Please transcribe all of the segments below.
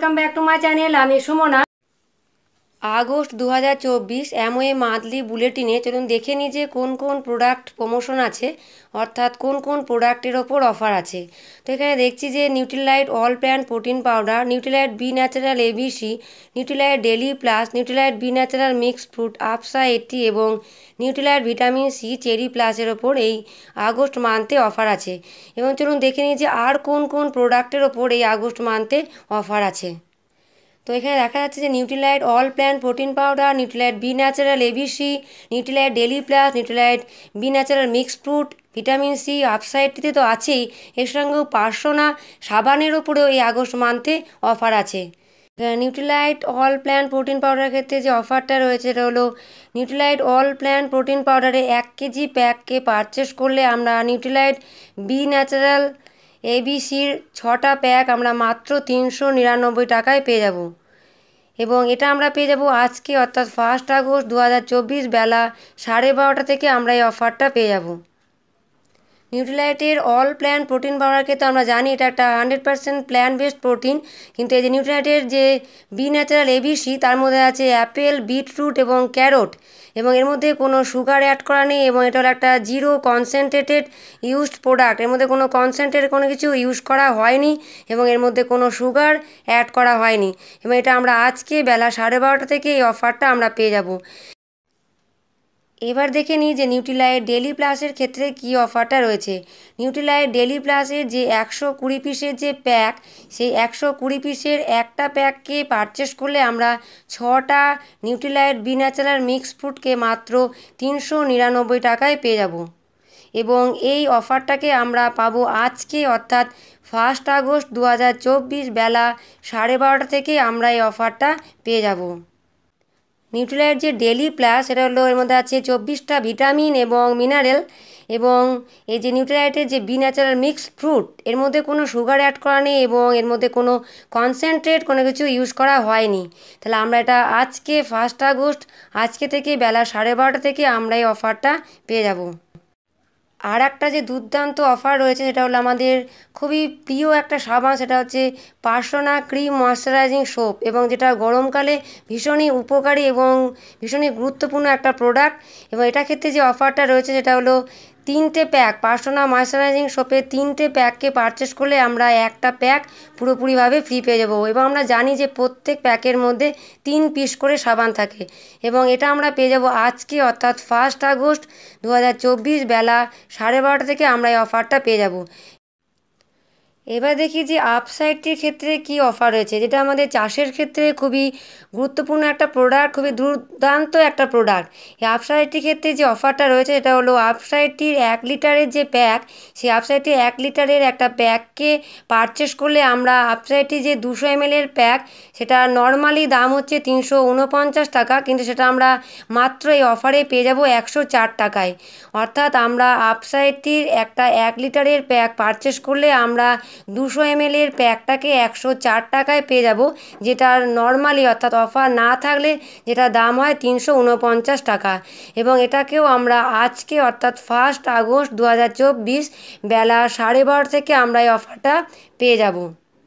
Welcome back to my channel. আমি Sumana. August 2024 Amway monthly বুলেটিনে চলুন দেখে নিই যে কোন কোন প্রোডাক্ট প্রমোশন আছে, অর্থাৎ কোন কোন প্রোডাক্টের ওপর অফার আছে। তো এখানে দেখছি যে Nutrilite all plant protein powder, Nutrilite be natural ABC, Nutrilite daily plus, Nutrilite be natural mixed fruit আপসা 80 এবং নিউট্রিলাইট ভিটামিন সি চেরি প্লাসের ওপর এই আগস্ট মান্থে অফার আছে। এবং চলুন দেখে নিই যে আর কোন কোন প্রোডাক্টের ওপর এই আগস্ট মান্থে অফার আছে। তো এখানে দেখা যাচ্ছে যে Nutrilite all plant protein powder, Nutrilite be natural ABC, Nutrilite daily plus, Nutrilite be natural mixed fruit, vitamin C আপসাইডটিতে তো আছেই, এর সঙ্গেও পার্সোনা সাবানের ওপরেও এই আগস্ট মান্থে অফার আছে। নিউট্রিলাইট অল প্ল্যান্ট প্রোটিন পাউডারের ক্ষেত্রে যে অফারটা রয়েছে সেটা হলো নিউট্রিলাইট অল প্ল্যান্ট প্রোটিন পাউডারে 1 কেজি প্যাককে পারচেস করলে আমরা নিউট্রিলাইট বি ন্যাচারাল এবিসির 6টা প্যাক আমরা মাত্র 399 টাকায় পেয়ে যাব। এবং এটা আমরা পেয়ে যাব আজকে অর্থাৎ 1 আগস্ট 2024 বেলা 12:30 থেকে আমরা এই অফারটা পেয়ে যাব। নিউট্রিলাইটের অল প্ল্যান্ট প্রোটিন পাউডারকে তো আমরা জানি এটা একটা 100% প্ল্যান্ট বেসড প্রোটিন, কিন্তু এই যে নিউট্রিলাইটের যে বি ন্যাচারাল এবিসি তার মধ্যে আছে অ্যাপেল, বিটরুট এবং ক্যারট, এবং এর মধ্যে কোনো সুগার অ্যাড করা নেই এবং এটা হলো একটা জিরো কনসেন্ট্রেটেড ইউজড প্রোডাক্ট। এর মধ্যে কোনো কনসেন্ট্রেট কোনো কিছু ইউজ করা হয়নি এবং এর মধ্যে কোনো সুগার অ্যাড করা হয়নি, এবং এটা আমরা আজকে বেলা 12:30 থেকে এই অফারটা আমরা পেয়ে যাব। এবার দেখে নিই যে নিউট্রিলাইট ডেলি প্লাসের ক্ষেত্রে কি অফারটা রয়েছে। নিউট্রিলাইট ডেলি প্লাসের যে 120 পিসের যে প্যাক, সেই 120 পিসের একটা প্যাককে পারচেস করলে আমরা 6টা নিউট্রিলাইট বি ন্যাচারাল মিক্স ফ্রুটকে মাত্র 399 টাকায় পেয়ে যাব। এবং এই অফারটাকে আমরা পাবো আজকে অর্থাৎ 1 আগস্ট 2024 বেলা 12:30 থেকে আমরা এই অফারটা পেয়ে যাব। নিউট্রিলাইট যে ডেলি প্লাস এটা হলো এর মধ্যে আছে 24টা ভিটামিন এবং মিনারেল, এবং এই যে নিউট্রিলাইটের যে বি ন্যাচারাল মিক্সড ফ্রুট এর মধ্যে কোনো সুগার অ্যাড করা নেই এবং এর মধ্যে কোনো কনসেন্ট্রেট কোনো কিছু ইউজ করা হয়নি। তাহলে আমরা এটা আজকে 1 আগস্ট আজকে থেকে বেলা 12:30 থেকে আমরা এই অফারটা পেয়ে যাব। আর একটা যে দুর্দান্ত অফার রয়েছে সেটা হলো আমাদের খুবই প্রিয় একটা সাবান, সেটা হচ্ছে পার্সোনা ক্রিম ময়শ্চারাইজিং সোপ, এবং যেটা গরমকালে ভীষণই উপকারী এবং ভীষণই গুরুত্বপূর্ণ একটা প্রোডাক্ট। এবং এটা ক্ষেত্রে যে অফারটা রয়েছে সেটা হলো 3টে প্যাক পার্সোনা ময়শ্চারাইজিং সোপের 3টে প্যাককে পারচেস করলে আমরা একটা প্যাক পুরোপুরিভাবে ফ্রি পেয়ে যাব। এবং আমরা জানি যে প্রত্যেক প্যাকের মধ্যে 3 পিস করে সাবান থাকে, এবং এটা আমরা পেয়ে যাব আজকে অর্থাৎ 1 আগস্ট 2024 বেলা 12:30 থেকে আমরা এই অফারটা পেয়ে যাব। এবার দেখি যে আপসাইডটির ক্ষেত্রে কি অফার রয়েছে, যেটা আমাদের চাষের ক্ষেত্রে খুবই গুরুত্বপূর্ণ একটা প্রোডাক্ট, খুবই দুর্দান্ত একটা প্রোডাক্ট। এই আপসাইডটির ক্ষেত্রে যে অফারটা রয়েছে এটা হলো আপসাইডটির 1 লিটারের যে প্যাক, সেই আপসাইডটির 1 লিটারের একটা প্যাককে পারচেস করলে আমরা আপসাইডটির যে 200 ml প্যাক সেটা নর্মালি দাম হচ্ছে 349 টাকা, কিন্তু সেটা আমরা মাত্র এই অফারে পেয়ে যাব 104 টাকায়। অর্থাৎ আমরা আপসাইডটির একটা 1 লিটারের প্যাক পারচেস করলে আমরা 200 ml এর প্যাকটাকে 104 টাকায় পেয়ে যাব, যেটার নর্মালি অর্থাৎ অফার না থাকলে যেটা দাম হয় 349 টাকা। এবং এটাকেও আমরা আজকে অর্থাৎ 1 আগস্ট 2024 বেলা 12:30 থেকে আমরা এই অফারটা পেয়ে যাব।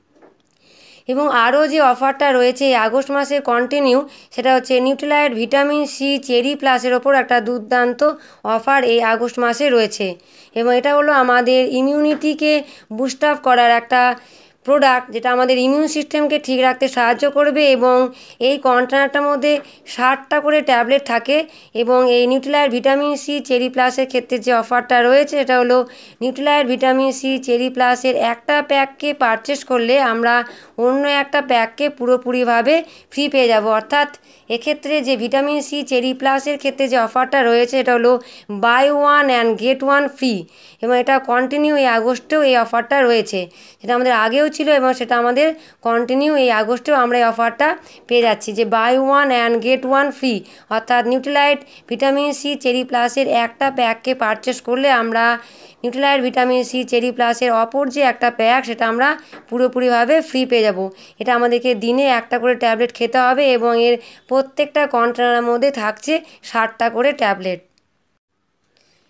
এবং আরও যে অফারটা রয়েছে এই আগস্ট মাসে কন্টিনিউ, সেটা হচ্ছে নিউট্রিলাইট ভিটামিন সি চেরি প্লাসের ওপর একটা দুর্দান্ত অফার এই আগস্ট মাসে রয়েছে। এবং এটা হলো আমাদের ইমিউনিটিকে বুস্ট আপ করার একটা প্রোডাক্ট, যেটা আমাদের ইমিউন সিস্টেমকে ঠিক রাখতে সাহায্য করবে। এবং এই কন্টেনারটার মধ্যে 60টা করে ট্যাবলেট থাকে। এবং এই নিউট্রিলাইট ভিটামিন সি চেরি প্লাসের ক্ষেত্রে যে অফারটা রয়েছে এটা হলো নিউট্রিলাইট ভিটামিন সি চেরি প্লাসের একটা প্যাককে পারচেস করলে আমরা অন্য একটা প্যাককে পুরোপুরিভাবে ফ্রি পেয়ে যাব। অর্থাৎ এক্ষেত্রে যে ভিটামিন সি চেরি প্লাসের ক্ষেত্রে যে অফারটা রয়েছে এটা হলো buy one and get one free, এবং এটা কন্টিনিউ এই আগস্টেও এই অফারটা রয়েছে। সেটা আমাদের আগেও ছিল এবং সেটা আমাদের কন্টিনিউ এই আগস্টেও আমরা এই অফারটা পেয়ে যাচ্ছি যে buy one and get one free. অর্থাৎ নিউট্রিলাইট ভিটামিন সি চেরি প্লাসের একটা প্যাককে পারচেস করলে আমরা নিউট্রিলাইট ভিটামিন সি চেরি প্লাসের অপর যে একটা প্যাক সেটা আমরা পুরোপুরিভাবে ফ্রি পেয়ে যাব। এটা আমাদেরকে দিনে একটা করে ট্যাবলেট খেতে হবে এবং এর প্রত্যেকটা কন্টেনারের মধ্যে থাকছে 60টা করে ট্যাবলেট।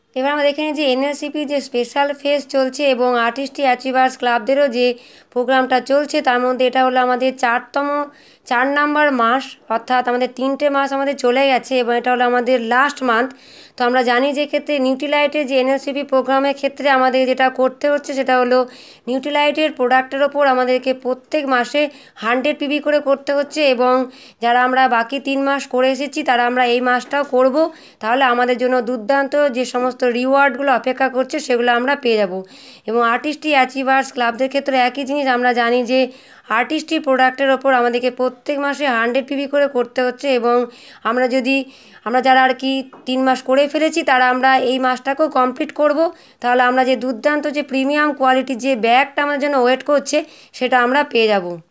এবার আমরা দেখে নিই যে এনএসসিপি যে স্পেশাল ফেজ চলছে এবং আর্টিস্ট্রি অ্যাচিভার্স ক্লাবদেরও যে প্রোগ্রামটা চলছে, তার মধ্যে এটা হলো আমাদের 4 নম্বর মাস, অর্থাৎ আমাদের 3টে মাস আমাদের চলে গেছে এবং এটা হলো আমাদের লাস্ট মান্থ। তো আমরা জানি যে ক্ষেত্রে নিউট্রিলাইটের যে এনএসসিপি প্রোগ্রামের ক্ষেত্রে আমাদের যেটা করতে হচ্ছে সেটা হলো নিউট্রিলাইটের প্রোডাক্টের ওপর আমাদেরকে প্রত্যেক মাসে 100 পিবি করে করতে হচ্ছে, এবং যারা আমরা বাকি 3 মাস করে এসেছি তারা আমরা এই মাসটাও করব। তাহলে আমাদের জন্য দুর্দান্ত যে সমস্ত রিওয়ার্ডগুলো অপেক্ষা করছে সেগুলো আমরা পেয়ে যাব। এবং আর্টিস্ট্রি অ্যাচিভার্স ক্লাবদের ক্ষেত্রে একই জিনিস, আমরা জানি যে আর্টিস্ট্রি প্রোডাক্টের ওপর আমাদেরকে প্রত্যেক মাসে 100 পিবি করে করতে হচ্ছে, এবং আমরা যারা আর কি 3 মাস করে ফেলেছি তারা আমরা এই মাসটাকেও কমপ্লিট করব। তাহলে আমরা যে দুর্দান্ত যে প্রিমিয়াম কোয়ালিটির যে ব্যাগটা আমাদের জন্য ওয়েট করছে সেটা আমরা পেয়ে যাব।